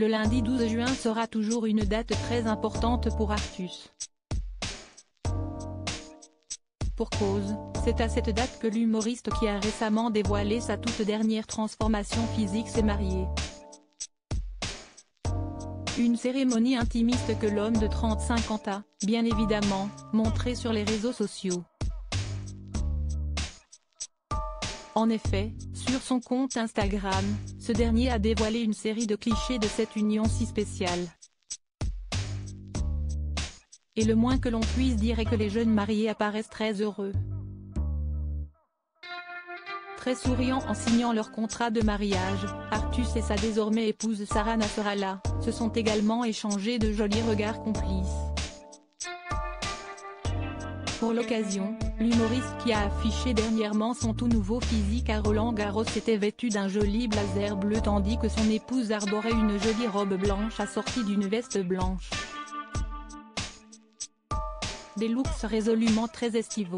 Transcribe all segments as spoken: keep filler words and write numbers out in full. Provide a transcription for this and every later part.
le lundi douze juin sera toujours une date très importante pour Artus. Pour cause, c'est à cette date que l'humoriste qui a récemment dévoilé sa toute dernière transformation physique s'est marié. Une cérémonie intimiste que l'homme de trente-cinq ans a, bien évidemment, montrée sur les réseaux sociaux. En effet, sur son compte Instagram, ce dernier a dévoilé une série de clichés de cette union si spéciale. Et le moins que l'on puisse dire est que les jeunes mariés apparaissent très heureux. Très souriants en signant leur contrat de mariage, Artus et sa désormais épouse Sarah Nasrallah se sont également échangés de jolis regards complices. Pour l'occasion, l'humoriste qui a affiché dernièrement son tout nouveau physique à Roland-Garros était vêtu d'un joli blazer bleu tandis que son épouse arborait une jolie robe blanche assortie d'une veste blanche. Des looks résolument très estivaux.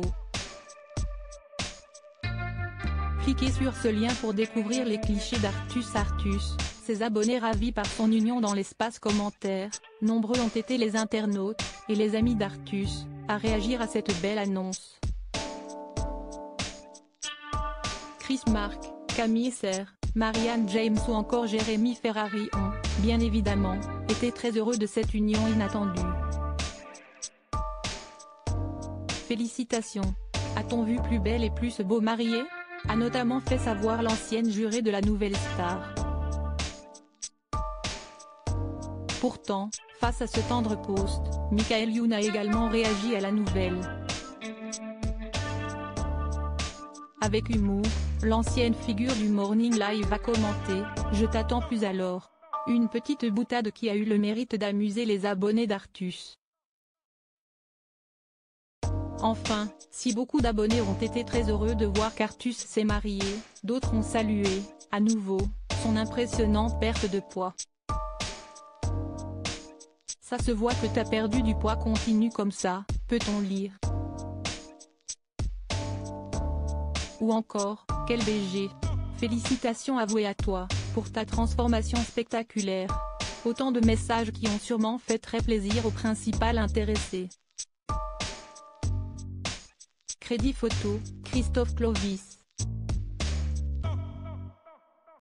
Cliquez sur ce lien pour découvrir les clichés d'Artus. Artus, ses abonnés ravis par son union dans l'espace commentaire, nombreux ont été les internautes, et les amis d'Artus, à réagir à cette belle annonce. Chris Mark, Camille Serre, Marianne James ou encore Jérémy Ferrari ont, bien évidemment, été très heureux de cette union inattendue. Félicitations. A-t-on vu plus belle et plus beau marié ? A notamment fait savoir l'ancienne jurée de la nouvelle star. Pourtant, face à ce tendre post, Michael Youn a également réagi à la nouvelle. Avec humour, l'ancienne figure du Morning Live a commenté « Je t'attends plus alors ». Une petite boutade qui a eu le mérite d'amuser les abonnés d'Artus. Enfin, si beaucoup d'abonnés ont été très heureux de voir qu'Artus s'est marié, d'autres ont salué, à nouveau, son impressionnante perte de poids. Ça se voit que t'as perdu du poids, continue comme ça, peut-on lire. Ou encore, quel B G. Félicitations avouées à toi, pour ta transformation spectaculaire. Autant de messages qui ont sûrement fait très plaisir au principal intéressé. Crédit photo, Christophe Clovis.